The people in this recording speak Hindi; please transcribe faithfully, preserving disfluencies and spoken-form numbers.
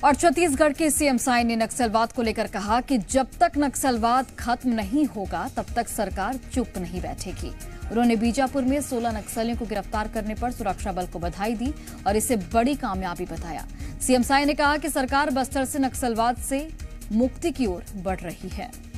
और छत्तीसगढ़ के सीएम साई ने नक्सलवाद को लेकर कहा कि जब तक नक्सलवाद खत्म नहीं होगा तब तक सरकार चुप नहीं बैठेगी। उन्होंने बीजापुर में सोलह नक्सलियों को गिरफ्तार करने पर सुरक्षा बल को बधाई दी और इसे बड़ी कामयाबी बताया। सीएम साई ने कहा कि सरकार बस्तर से नक्सलवाद से मुक्ति की ओर बढ़ रही है।